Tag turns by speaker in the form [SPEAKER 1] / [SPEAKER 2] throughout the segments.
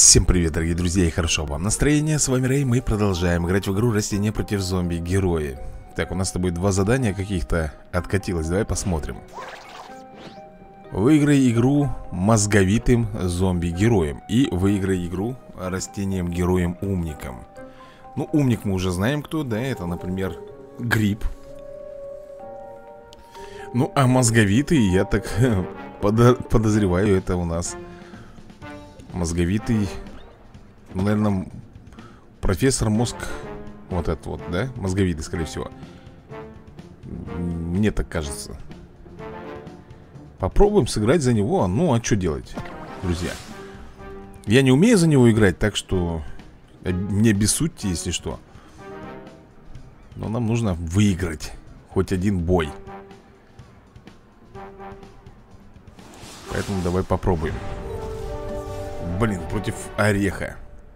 [SPEAKER 1] Всем привет, дорогие друзья, и хорошо вам настроение. С вами Рэй, мы продолжаем играть в игру Растения против зомби-герои. Так, у нас с тобой два задания каких-то откатилось, давай посмотрим. Выиграй игру мозговитым зомби-героем и выиграй игру растением-героем-умником. Ну, умник мы уже знаем кто, да, это, например, гриб. Ну, а мозговитый, я так подозреваю, это у нас... Мозговитый, ну, наверное, профессор мозг. Вот этот вот, да? Мозговитый, скорее всего. Мне так кажется. Попробуем сыграть за него. Ну, а что делать, друзья? Я не умею за него играть, так что не обессудьте, если что. Но нам нужно выиграть хоть один бой. Поэтому давай попробуем. Блин, против ореха.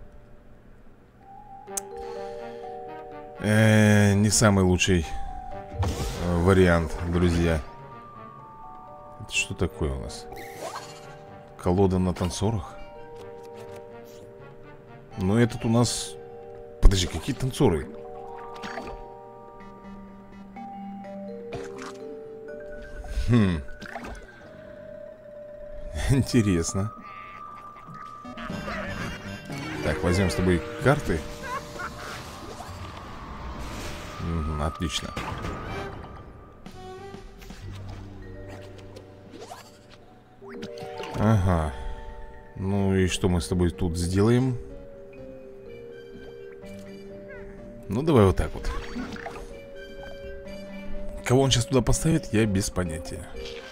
[SPEAKER 1] Не самый лучший вариант, друзья. Это что такое у нас? Колода на танцорах? Но этот у нас... Подожди, какие танцоры? Интересно. Так, возьмем с тобой карты. Отлично. Ага. Ну и что мы с тобой тут сделаем? Ну давай вот так вот. Кого он сейчас туда поставит, я без понятия.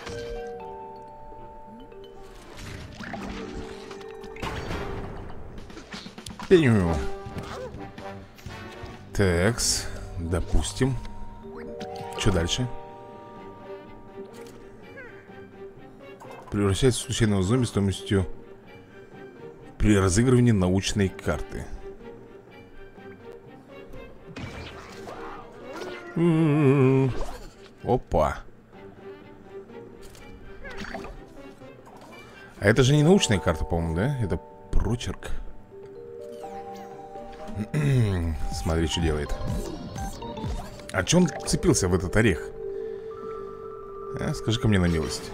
[SPEAKER 1] Такс, допустим. Что дальше? Превращается в случайного зомби стоимостью при разыгрывании научной карты. Опа. А это же не научная карта, по-моему, да? Это прочерк. Смотри, что делает. А че он цепился в этот орех? Скажи-ка мне на милость.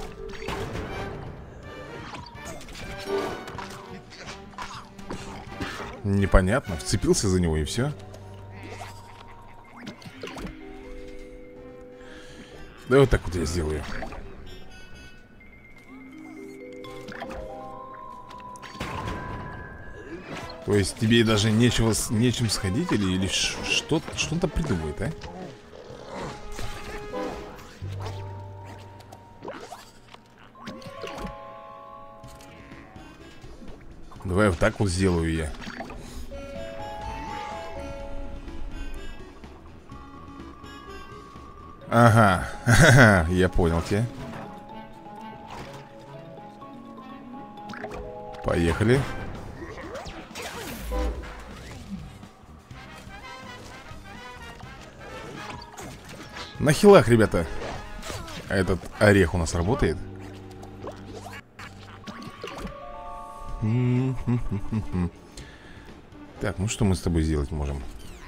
[SPEAKER 1] Непонятно, вцепился за него и все. Да вот так вот я сделаю. То есть тебе даже нечем сходить или что он там придумает, а? Давай вот так вот сделаю я. Ага, я понял тебя. Поехали. На хилах, ребята. А этот орех у нас работает? Так, ну что мы с тобой сделать можем?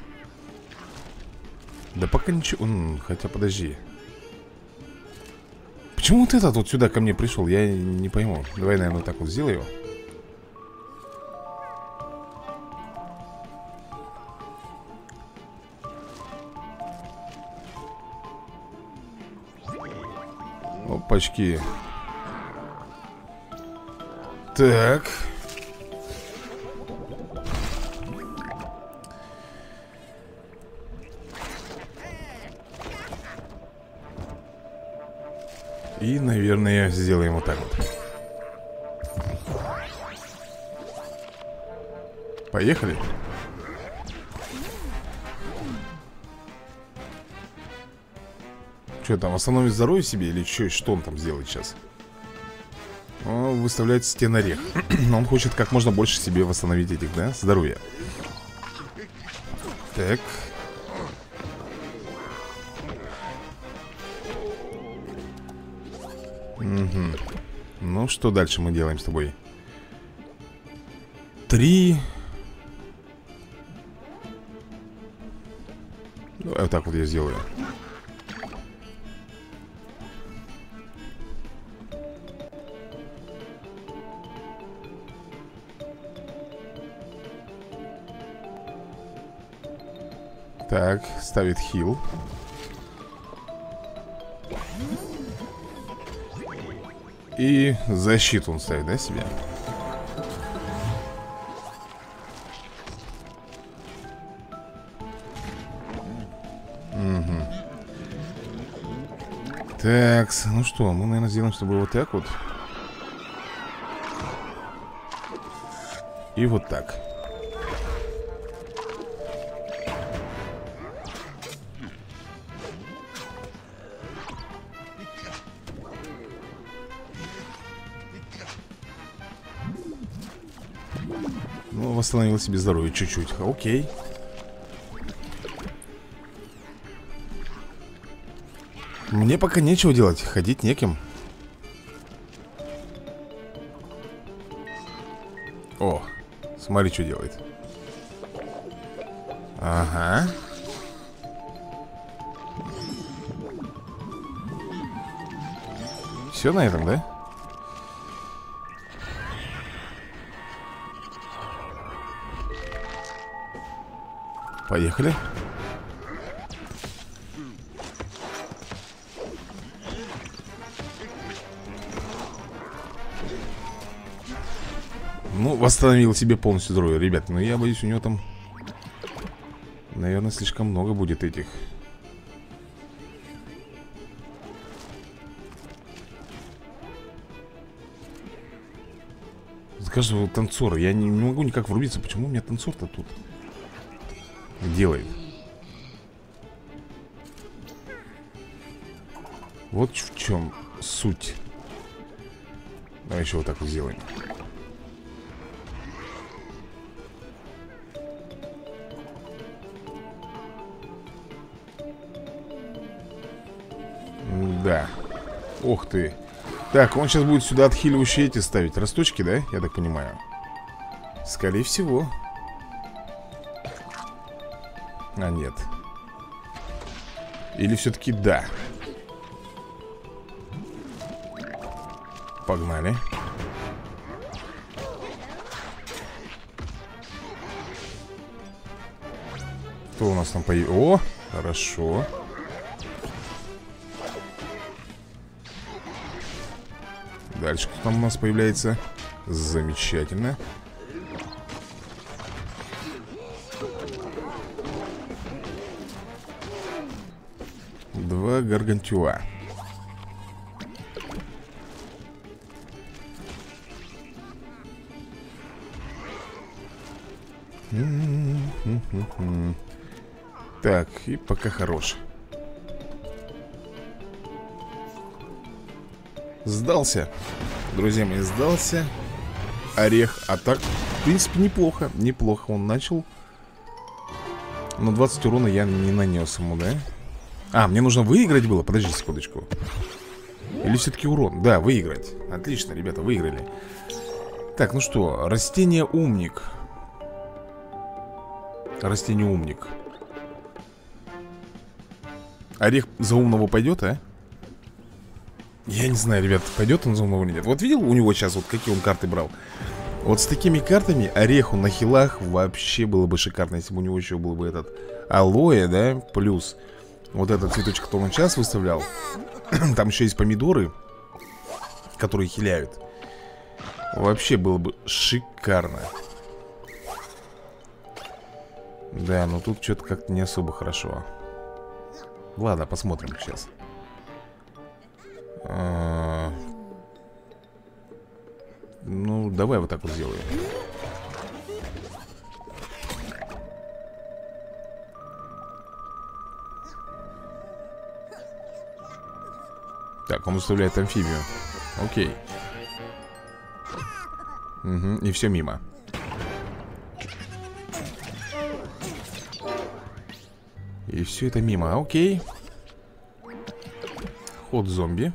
[SPEAKER 1] Да пока ничего. Хотя подожди. Почему вот этот вот сюда ко мне пришел? Я не пойму. Давай, наверное, вот так вот сделаю. Опачки. Так. И, наверное, сделаем вот так вот. Поехали. Что там, восстановить здоровье себе или что он там сделает сейчас? Он выставляет стен орех. Но он хочет как можно больше себе восстановить этих, да, здоровья. Так. Угу. Ну, что дальше мы делаем с тобой? 3. Давай вот так вот я сделаю. Так, ставит хил. И защиту он ставит, да, себе? Угу. Так, ну что, мы, наверное, сделаем с тобой вот так вот. И вот так. Ну, восстановил себе здоровье чуть-чуть. Окей. Мне пока нечего делать, ходить неким. О, смотри, что делает. Ага. Все на этом, да? Поехали. Ну, восстановил себе полностью здоровье, ребят. Но я боюсь, у него там, наверное, слишком много будет этих. С каждого танцора. Я не могу никак врубиться. Почему у меня танцор-то тут делает? Вот в чем суть. Давай еще вот так вот сделаем. Да. Ух ты. Так, он сейчас будет сюда отхиливающие эти ставить росточки, да? Я так понимаю. Скорее всего. А, нет. Или все-таки да. Погнали. Кто у нас там появился? О, хорошо. Дальше кто там у нас появляется? Замечательно. Два гаргантюа. Так, и пока хорош. Сдался. Друзья мои, сдался. Орех. А так, в принципе, неплохо. Неплохо он начал. Но 20 урона я не нанес ему, да? А, мне нужно выиграть было? Подожди секундочку. Или все-таки урон? Да, выиграть. Отлично, ребята, выиграли. Так, ну что, растение умник. Растение умник. Орех за умного пойдет, а? Я не знаю, ребят, пойдет он за умного или нет. Вот видел у него сейчас, вот какие он карты брал? Вот с такими картами ореху на хилах вообще было бы шикарно, если бы у него еще был бы этот алоэ, да, плюс вот этот цветочек, который он сейчас выставлял. Там еще есть помидоры, которые хиляют. Вообще было бы шикарно. Да, но тут что-то как-то не особо хорошо. Ладно, посмотрим сейчас. Ну, давай вот так вот сделаем. Так, он выставляет амфибию. Окей. Угу, и все мимо. И все это мимо, окей. Ход зомби.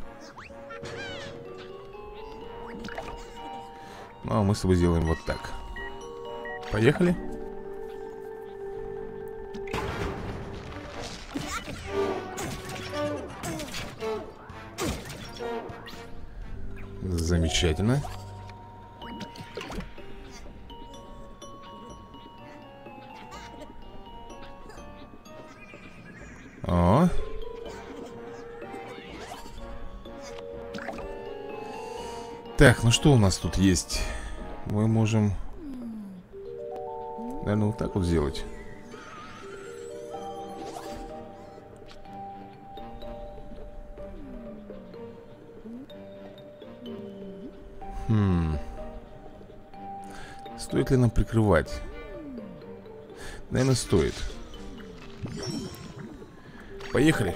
[SPEAKER 1] Ну, а мы с тобой сделаем вот так. Поехали. Замечательно. О. Так, ну что у нас тут есть? Мы можем, наверное, вот так вот сделать. Стоит ли нам прикрывать? Наверное, стоит. Поехали.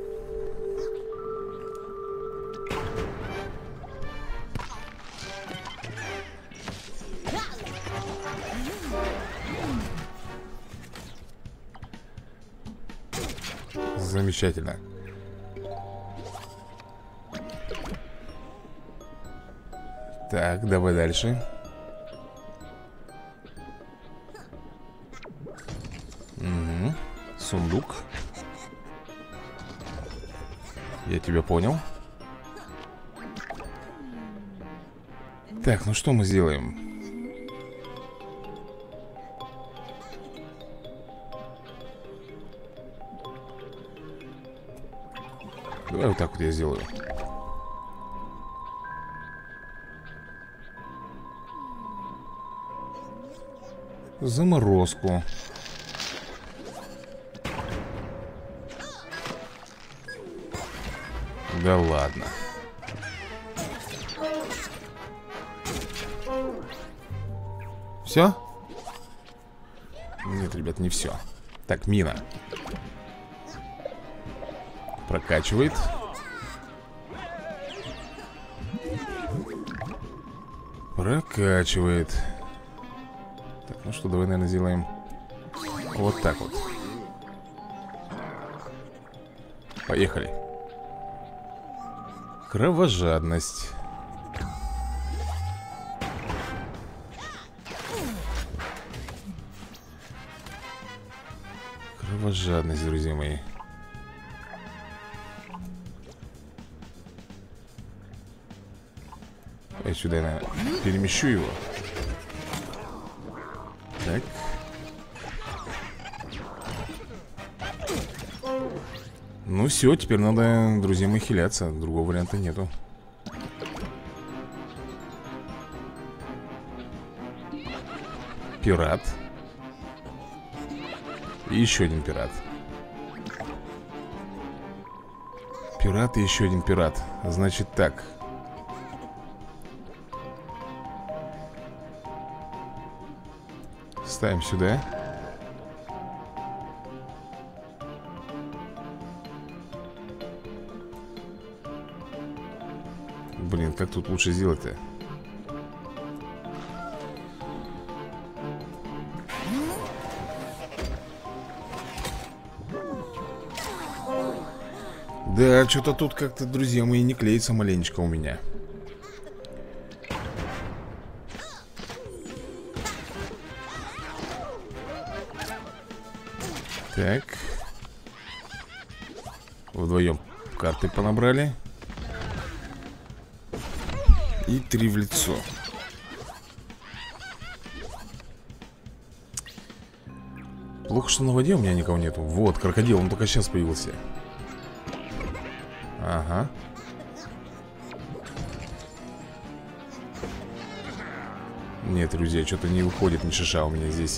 [SPEAKER 1] Замечательно. Так, давай дальше. Угу. Сундук. Я тебя понял. Так, ну что мы сделаем? Давай вот так вот я сделаю. Заморозку. Да ладно. Все? Нет, ребят, не все. Так, мина. Прокачивает. Прокачивает. Так, ну что, давай, наверное, сделаем вот так вот. Поехали. Кровожадность. Кровожадность, друзья мои. Я сюда, наверное, перемещу его. Так. Ну все, теперь надо, друзья мои, хиляться. Другого варианта нету. Пират. И еще один пират. Пират и еще один пират. Значит так. Ставим сюда. Блин, как тут лучше сделать-то? Да, что-то тут как-то, друзья мои, не клеится маленечко у меня. Так. Вдвоем карты понабрали. И 3 в лицо. Плохо, что на воде у меня никого нету. Вот, крокодил, он только сейчас появился. Ага. Нет, друзья, что-то не выходит ни шиша у меня здесь.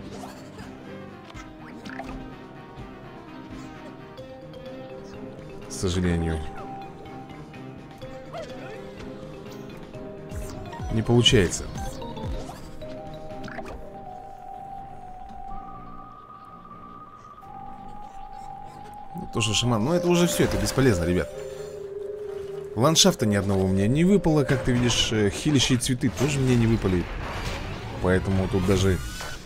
[SPEAKER 1] К сожалению. Не получается. То, что шаман, ну это уже все, это бесполезно, ребят. Ландшафта ни одного у меня не выпало. Как ты видишь, хилящие цветы тоже мне не выпали. Поэтому тут даже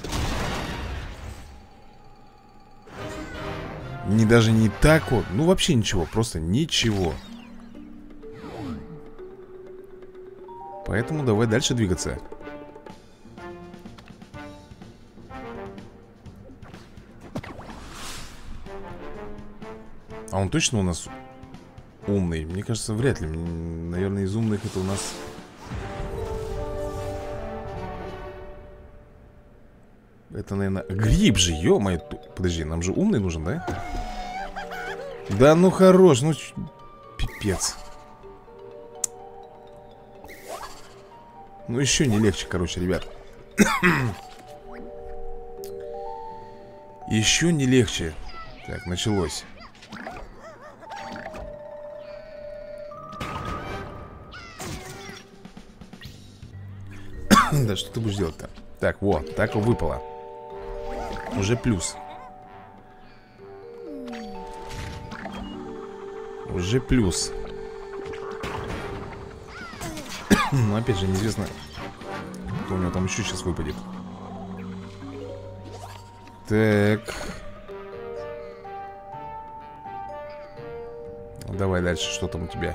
[SPEAKER 1] даже не так вот. Ну вообще ничего, просто ничего. Поэтому давай дальше двигаться. он точно у нас умный? Мне кажется, вряд ли. Наверное, из умных это у нас... Это, наверное, гриб же, ё-моё. Подожди, нам же умный нужен, да? Да ну хорош, ну пипец. Ну еще не легче, короче, ребят. Еще не легче. Так, началось. Да что ты будешь делать-то? Так, вот, так выпало. Уже плюс. Уже плюс. Но опять же, неизвестно, что у него там еще сейчас выпадет. Так. Давай дальше, что там у тебя?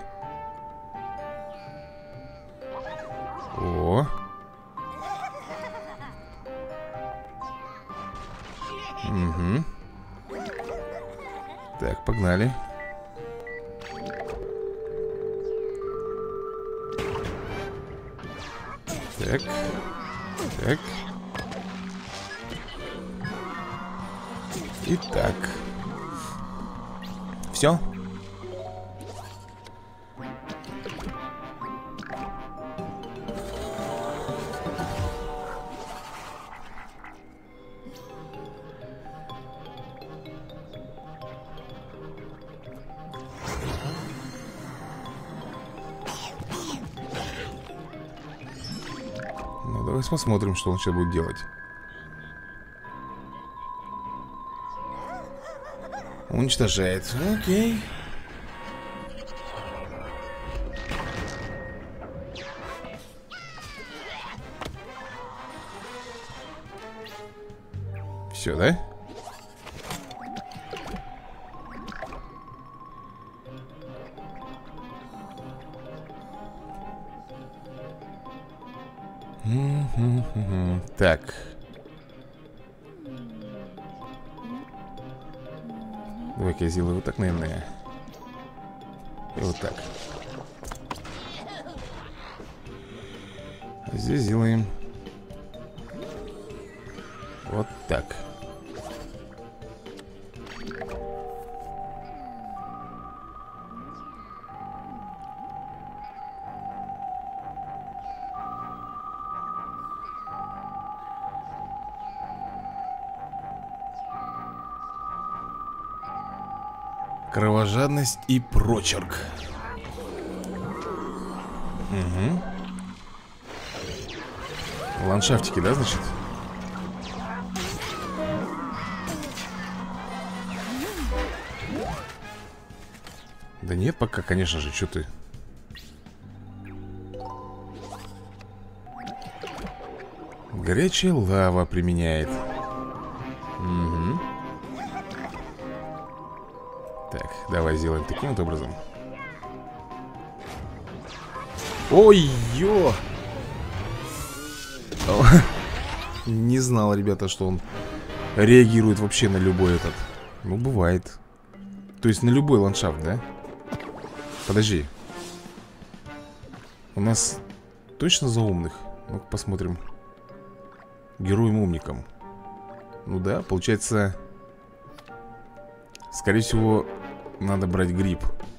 [SPEAKER 1] О. Угу. Так, погнали. Так. Так. И так. Все. Ну, давай посмотрим, что он сейчас будет делать. Уничтожает. Окей. Все, да? Так. Давай-ка я сделаю вот так, наверное. И вот так. Здесь сделаем вот так. Кровожадность и прочерк. Угу. Ландшафтики, да, значит? Да нет пока, конечно же, что ты. Горячая лава применяет. Угу. Так, давай сделаем таким вот образом. Ой-ё! Не знал, ребята, что он реагирует вообще на любой этот. Ну, бывает. То есть на любой ландшафт, да? Подожди. У нас точно за умных? Ну-ка посмотрим. Героем-умником. Ну да, получается, скорее всего, надо брать гриб.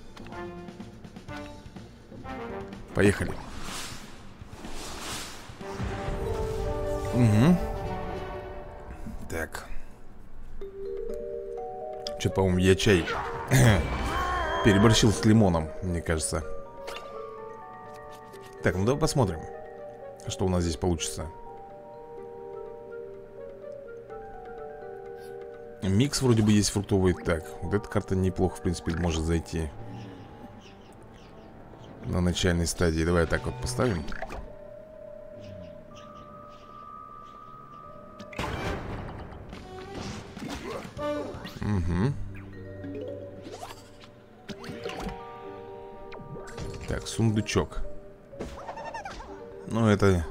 [SPEAKER 1] Поехали. Угу. Так. Что-то, по-моему, я чай переборщил с лимоном, мне кажется. Так, ну давай посмотрим, что у нас здесь получится. Микс вроде бы есть фруктовый. Так, вот эта карта неплохо, в принципе, может зайти на начальной стадии. Давай так вот поставим. Угу. Так, сундучок. Ну, это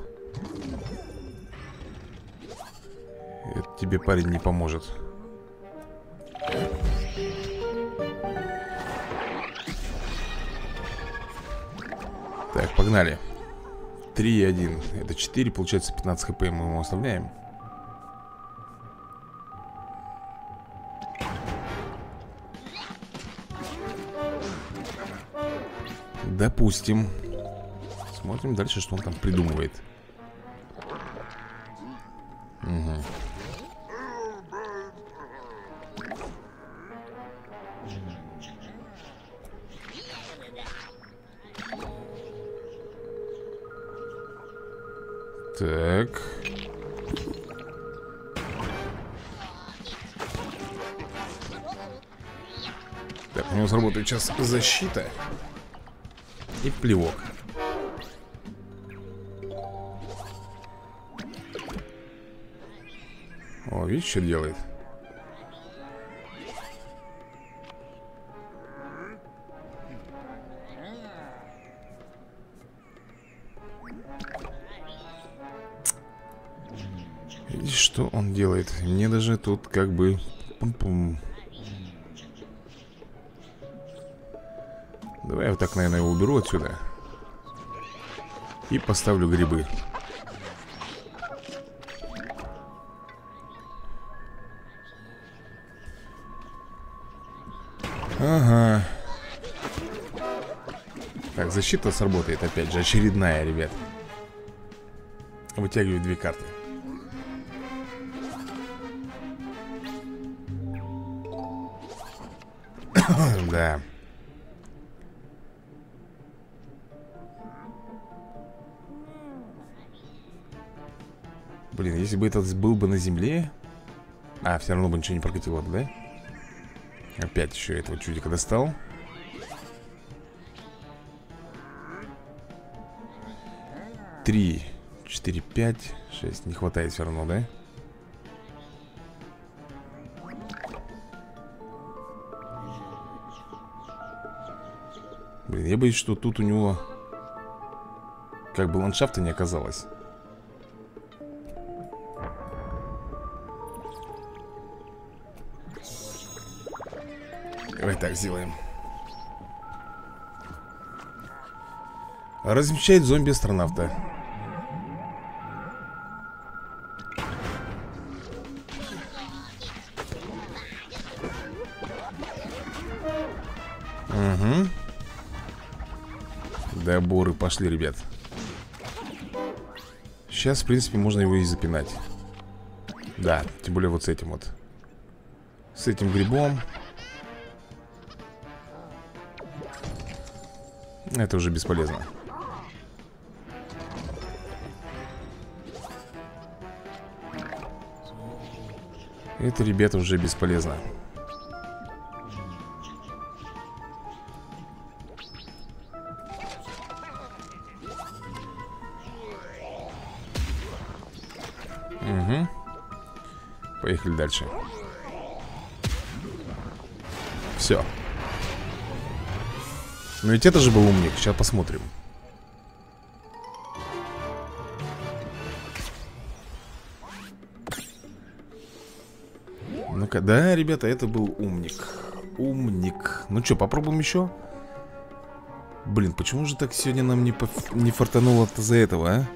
[SPEAKER 1] тебе, парень, не поможет. Так, погнали. 3,1. Это 4, получается 15 хп мы ему оставляем. Допустим. Смотрим дальше, что он там придумывает. Угу. Так. Так, у него сработает сейчас защита и плевок. О, видишь, что делает? Видишь, что он делает? Мне даже тут как бы... Пум-пум. Давай я вот так, наверное, его уберу отсюда. И поставлю грибы. Ага. Так, защита сработает опять же. Очередная, ребят. Вытягиваю 2 карты. Да. Блин, если бы этот был бы на земле. А, все равно бы ничего не прокатило бы, да? Опять еще этого чудика достал. Три, 4, 5, 6. Не хватает все равно, да? Блин, я боюсь, что тут у него как бы ландшафта не оказалось. Давай так сделаем. Размещает зомби-астронавта. Угу. Доборы пошли, ребят. Сейчас, в принципе, можно его и запинать. Да, тем более вот с этим вот. С этим грибом. Это уже бесполезно. Это, ребята, уже бесполезно. Угу. Поехали дальше. Все. Но ведь это же был умник. Сейчас посмотрим. Ну-ка, да, ребята, это был умник. Умник. Ну что, попробуем еще? Блин, почему же так сегодня нам не фартануло-то за этого, а?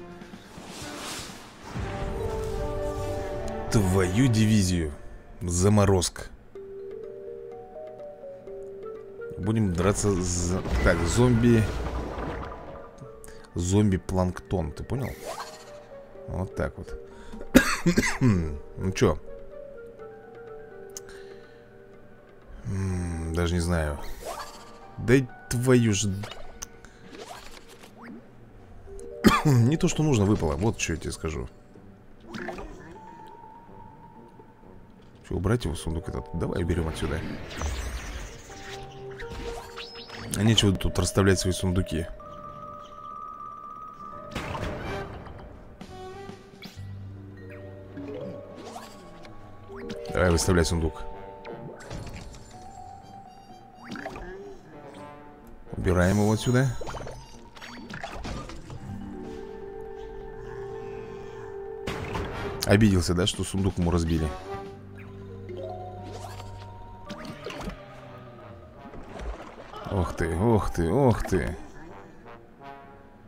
[SPEAKER 1] Твою дивизию. Заморозка. Будем драться за... Так, зомби... Зомби-планктон, ты понял? Вот так вот. Ну чё? Даже не знаю. Дай твою ж... Не то, что нужно, выпало. Вот что я тебе скажу. Что, убрать его в сундук этот? Давай уберем отсюда. А нечего тут расставлять свои сундуки. Давай выставляй сундук. Убираем его отсюда. Обиделся, да, что сундук ему разбили. Ох ты, ох ты, ох ты.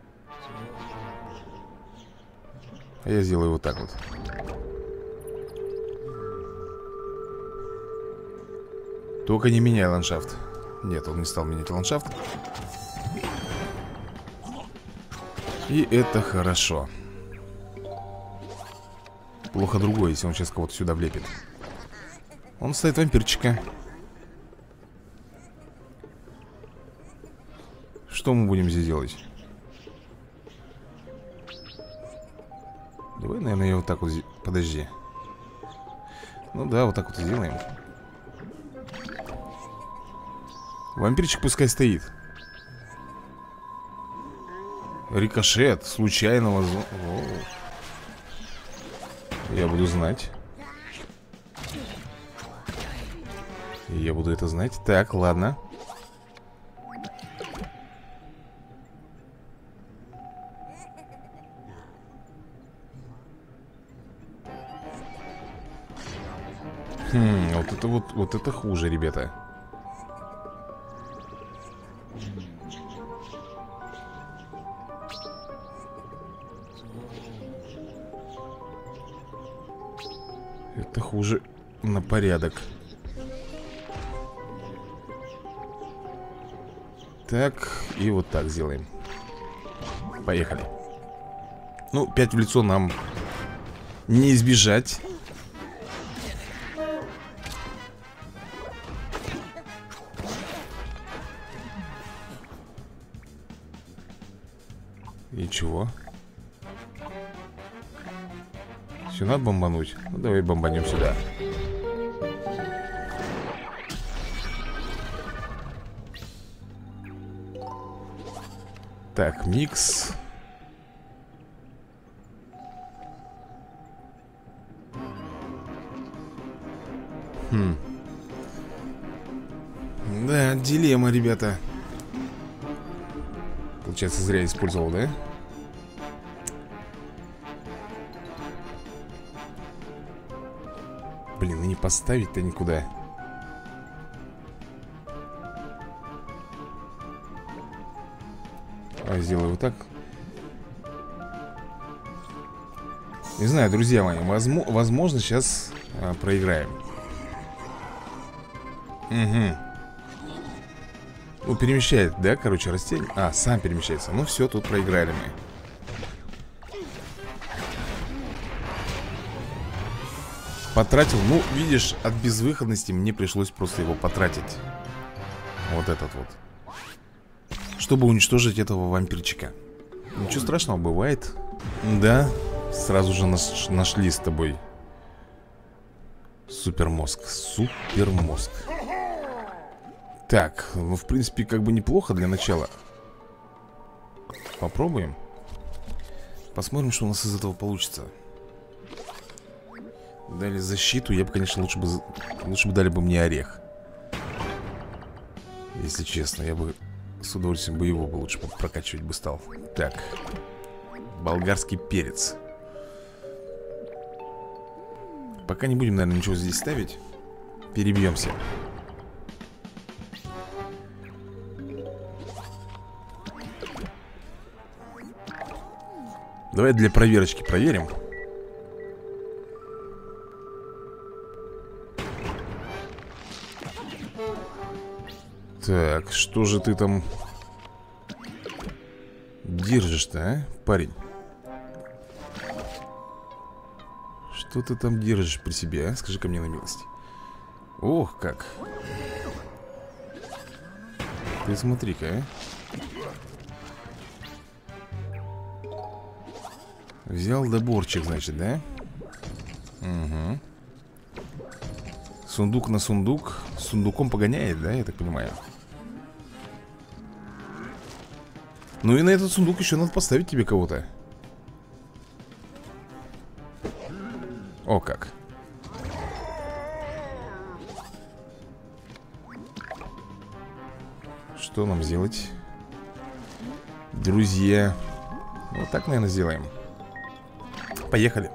[SPEAKER 1] А я сделаю вот так вот. Только не меняй ландшафт. Нет, он не стал менять ландшафт. И это хорошо. Плохо другое, если он сейчас кого-то сюда влепит. Он стоит вампирчика. Что мы будем здесь делать? Давай, наверное, я вот так вот... Подожди. Ну да, вот так вот и сделаем. Вампирчик пускай стоит. Рикошет случайного... Я буду знать. Я буду это знать. Так, ладно. Вот это хуже, ребята. Это хуже на порядок. Так, и вот так сделаем. Поехали. Ну, 5 в лицо нам не избежать. И чего? Все надо бомбануть. Ну, давай бомбанем сюда. Так, микс. Да, дилемма, ребята. Получается, зря использовал, да? Блин, и не поставить-то никуда. Сделаю вот так. Не знаю, друзья мои, возможно, сейчас проиграем. Угу. Ну, перемещает, да, короче, растение. А, сам перемещается. Ну, все, тут проиграли мы. Потратил, ну, видишь, от безвыходности мне пришлось просто его потратить. Вот этот вот. Чтобы уничтожить этого вампирчика. Ничего страшного, бывает. Да, сразу же нашли с тобой супермозг. Супермозг. Так, ну, в принципе, как бы неплохо для начала. Попробуем. Посмотрим, что у нас из этого получится. Дали защиту. Я бы, конечно, лучше бы дали бы мне орех. Если честно, я бы с удовольствием бы его бы лучше прокачивать бы стал. Так. Болгарский перец. Пока не будем, наверное, ничего здесь ставить. Перебьемся. Давай для проверочки проверим. Так, что же ты там держишь-то, а, парень? Что ты там держишь при себе, а? Скажи-ка мне на милость. Ох, как. Ты смотри-ка, а. Взял доборчик, значит, да? Угу. Сундук на сундук. С сундуком погоняет, да, я так понимаю? Ну и на этот сундук еще надо поставить тебе кого-то. О, как. Что нам сделать? Друзья. Вот так, наверное, сделаем. Поехали.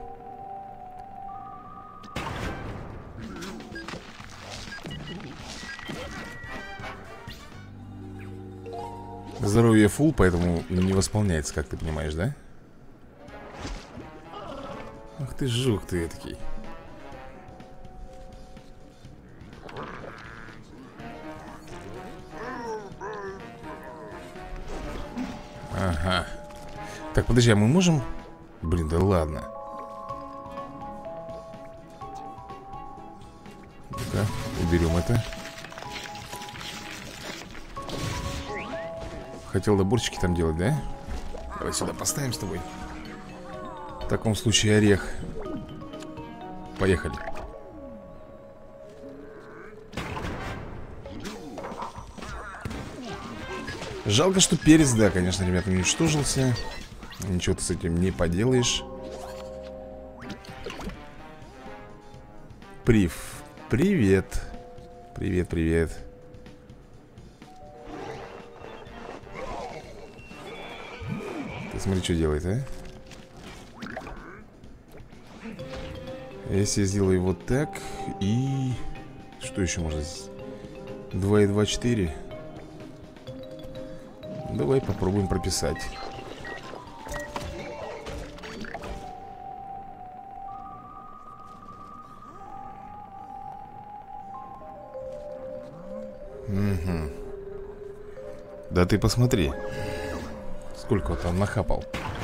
[SPEAKER 1] Здоровье фул, поэтому не восполняется, как ты понимаешь, да? Ах ты жук ты этакий. Ага. Так, подожди, а мы можем... Блин, да ладно. Ну-ка, уберем это. Хотел доборчики там делать, да? Давай сюда поставим с тобой. В таком случае орех. Поехали. Жалко, что перец, да, конечно, ребята, уничтожился. Ничего ты с этим не поделаешь. Прив, привет. Привет, привет. Ты смотри, что делает, а? Если я сделаю вот так. И... Что еще можно здесь? 2 и 2, 4. Давай попробуем прописать. Угу. Да ты посмотри. Сколько вот он нахапал.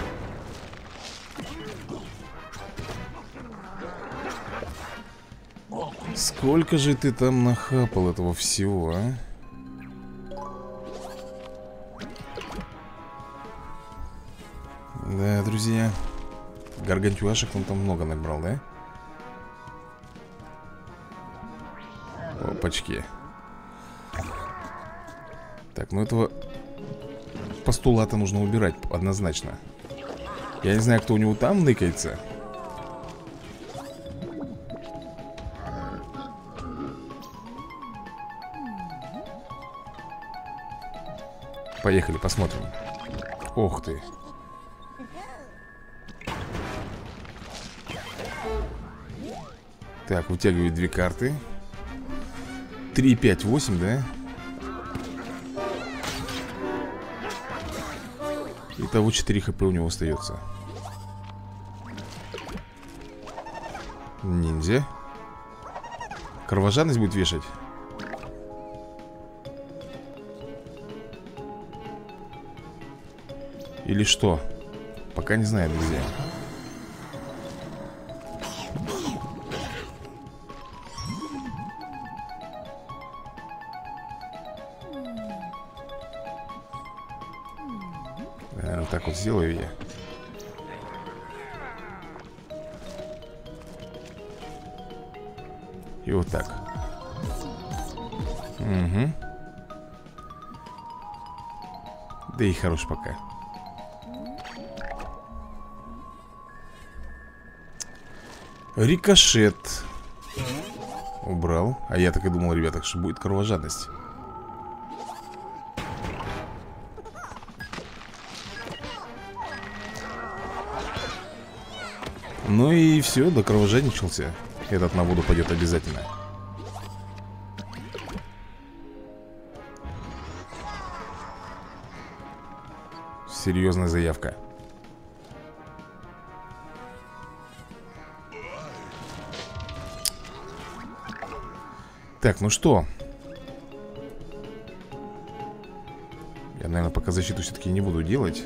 [SPEAKER 1] Сколько же ты там нахапал этого всего, а? Да, друзья. Гаргантюашек он там много набрал, да? Опачки. Так, ну этого постулата нужно убирать однозначно. Я не знаю, кто у него там ныкается. Поехали, посмотрим. Ох ты. Так, вытягивает 2 карты. 3, 5, 8, да? Итого 4 хп у него остается. Ниндзя. Кровожадность будет вешать. Или что? Пока не знаю, друзья. Вот так вот сделаю я. И вот так. Угу. Да и хорош пока. Рикошет. Убрал. А я так и думал, ребята, что будет кровожадность. Ну и все, до кровожадничался. Этот на воду пойдет обязательно. Серьезная заявка. Так, ну что? Я, наверное, пока защиту все-таки не буду делать.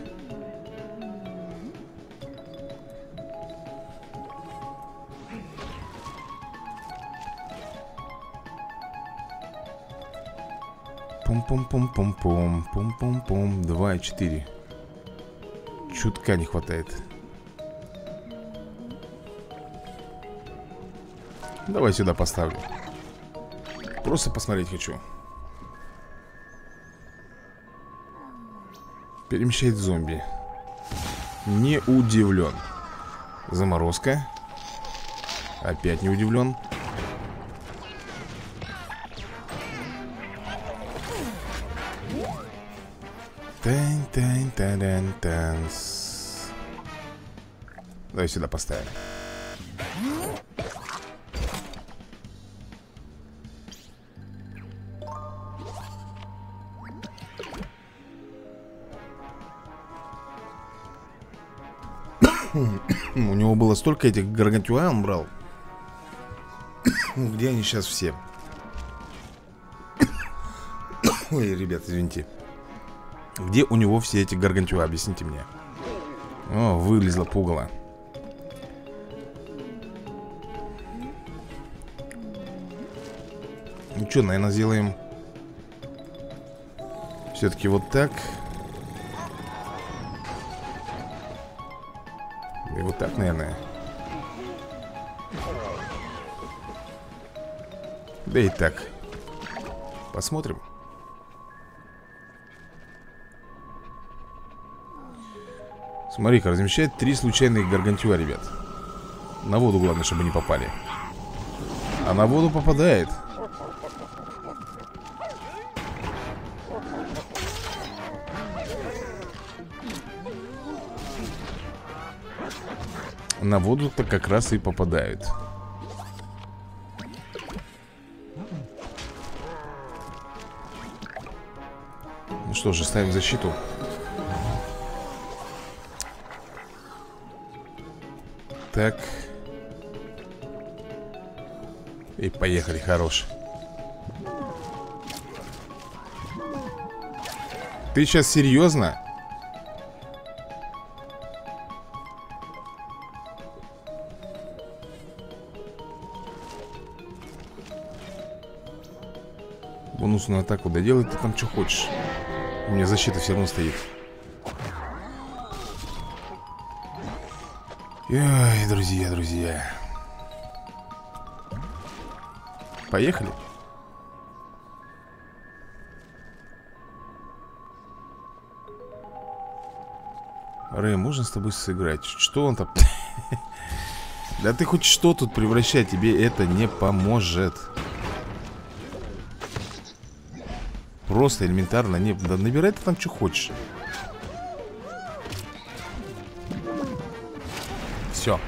[SPEAKER 1] Пум-пум-пум-пум-пум. Пум-пум-пум. 2 и 4. Чутка не хватает. Давай сюда поставлю. Просто посмотреть хочу. Перемещает зомби. Не удивлен. Заморозка. Опять не удивлен. Тань-тань-тань-тань-танс. Давай сюда поставим. У него было столько этих гаргантюа, он брал. Где они сейчас все? Ой, ребят, извините. Где у него все эти гаргантюа, объясните мне. О, вылезла пугало. Ну что, наверное, сделаем все-таки вот так. И вот так, наверное. Да и так. Посмотрим. Смотри-ка, размещает 3 случайных гаргантюа, ребят. На воду главное, чтобы не попали. А на воду попадает. На воду-то как раз и попадают. Ну что же, ставим защиту. Так. И поехали, хорош. Ты сейчас серьезно? Бонусную атаку доделай, ты там что хочешь. У меня защита все равно стоит. Ой, друзья. Поехали. Рэй, можно с тобой сыграть? Что он там? Да ты хоть что тут превращай, тебе это не поможет. Просто элементарно не... Да набирай ты там что хочешь. Все.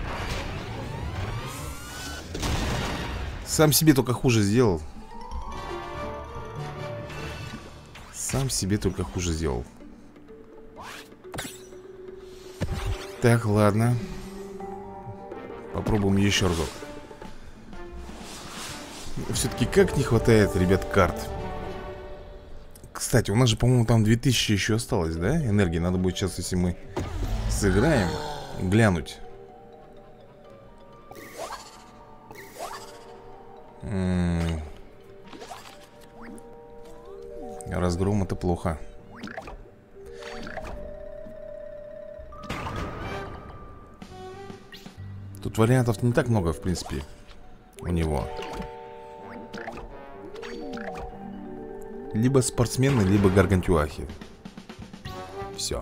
[SPEAKER 1] Сам себе только хуже сделал. Сам себе только хуже сделал. Так, ладно. Попробуем еще разок. Все-таки как не хватает, ребят, карт. Кстати, у нас же, по-моему, там 2000 еще осталось, да? Энергии надо будет сейчас, если мы сыграем, глянуть. Разгром — это плохо. Тут вариантов не так много, в принципе, у него. Либо спортсмены, либо гаргантюахи. Все.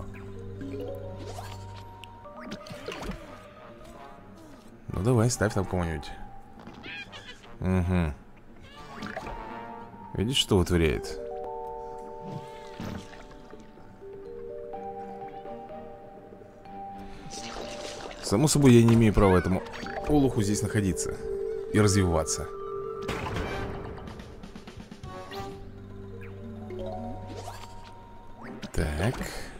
[SPEAKER 1] Ну давай, ставь там кого-нибудь. Угу. Видишь, что вытворяет? Само собой, я не имею права этому олуху здесь находиться и развиваться. Так.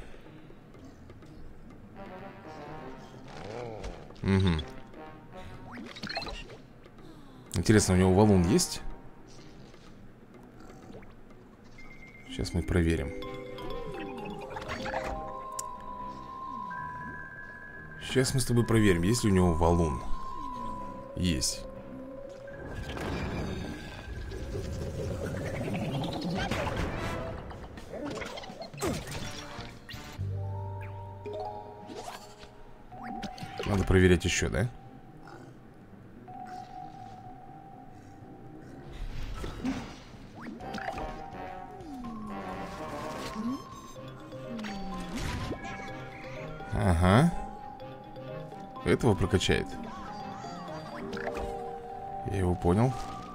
[SPEAKER 1] Угу. Интересно, у него валун есть? Сейчас мы проверим. Сейчас мы с тобой проверим, есть ли у него валун. Есть. Надо проверять еще, да? Ага. Этого прокачает. Я его понял.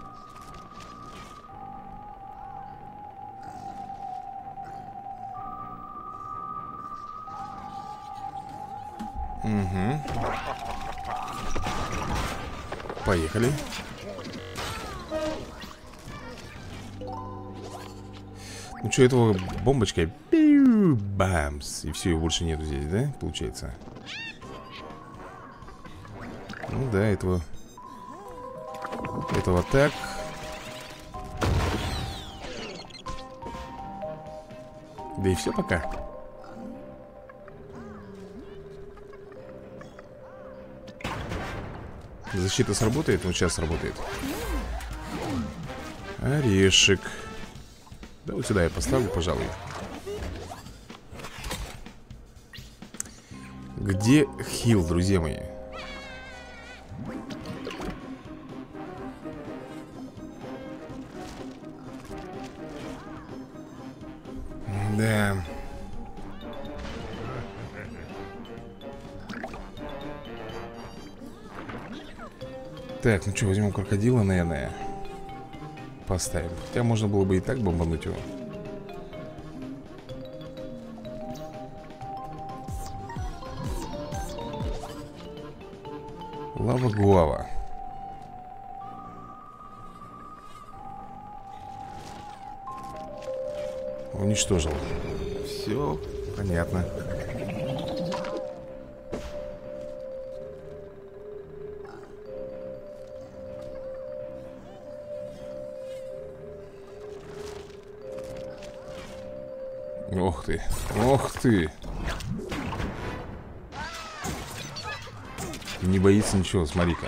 [SPEAKER 1] Угу. Поехали. Ну что, этого бомбочкой бамс. И все, его больше нету здесь, да? Получается. Ну да, этого так. Да и все пока. Защита сработает? Вот сейчас сработает. Орешек. Да вот сюда я поставлю, пожалуй. Где хил, друзья мои? Да. Так, ну что, возьмем крокодила, наверное. Поставим. Хотя можно было бы и так бомбануть его. Лава-гуава. Уничтожил. Все понятно. Ох ты, ох ты. Не боится ничего, смотри-ка.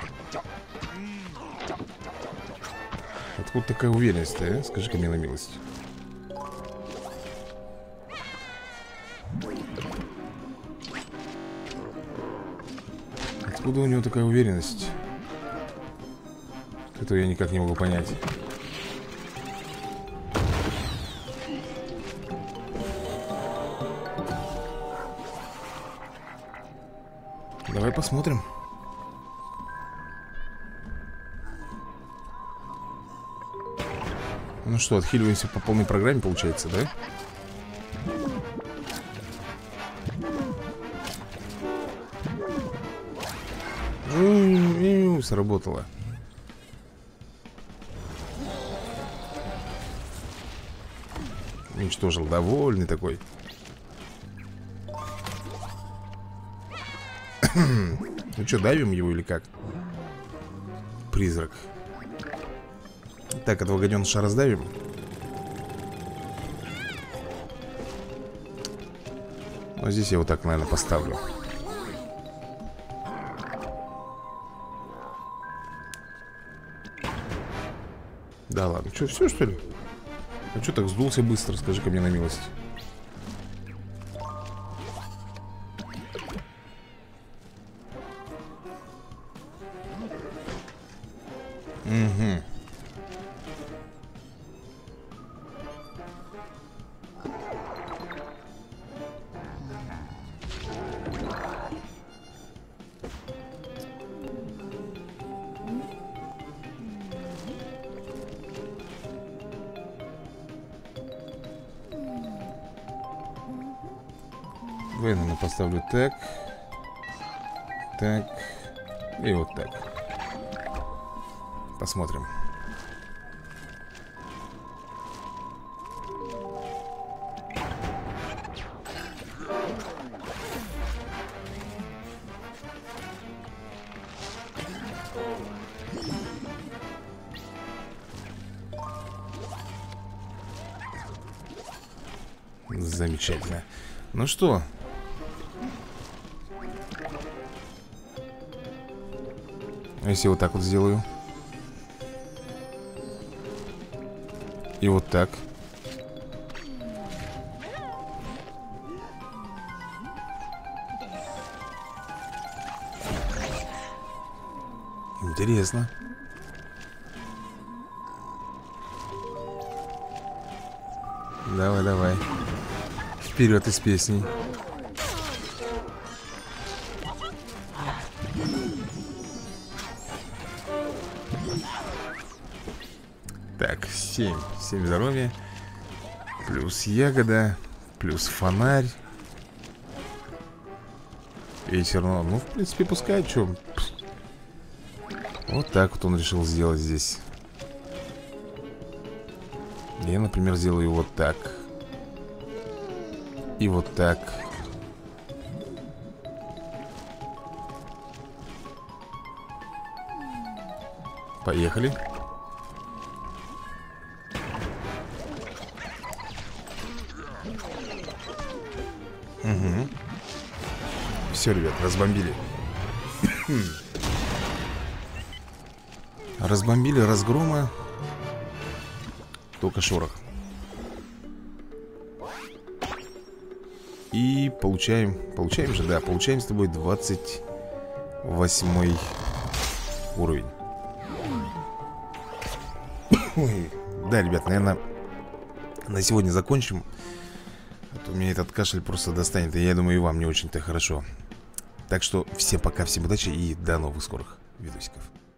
[SPEAKER 1] Откуда такая уверенность, а? Скажи-ка мне на милость. Откуда у него такая уверенность? Это я никак не могу понять. Давай посмотрим. Ну что, отхиливаемся по полной программе, получается, да? Сработало. Уничтожил, довольный такой. Ну что, давим его или как? Призрак. Так, этого гаденыша раздавим. Ну, здесь я вот так, наверное, поставлю. Да ладно, что, все что ли? А что так сдулся быстро, скажи-ка мне на милость. Угу. Наверное, поставлю так. Так. И вот так. Посмотрим. Замечательно. Ну что? Если вот так вот сделаю. И вот так. Интересно. Давай, давай. Вперед из песни. Так, 7 здоровья. Плюс ягода. Плюс фонарь. И все равно, ну, в принципе, пускай, что. Вот так вот он решил сделать здесь. Я, например, сделаю вот так. И вот так. Поехали. Угу. Все, ребят, разбомбили. Разбомбили разгрома. Только шорох. И получаем же, да, получаем с тобой 28 уровень. Ой. Да, ребят, наверное, на сегодня закончим. А то меня этот кашель просто достанет. И я думаю, и вам не очень-то хорошо. Так что всем пока, всем удачи и до новых скорых видосиков.